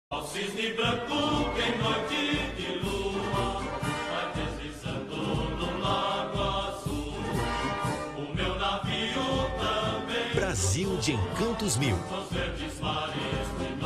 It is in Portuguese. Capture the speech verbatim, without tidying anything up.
Ó cisne branco que em noite de lua vai deslizando no lago azul. O meu navio também. Brasil de Encantos Mil. Os verdes mares de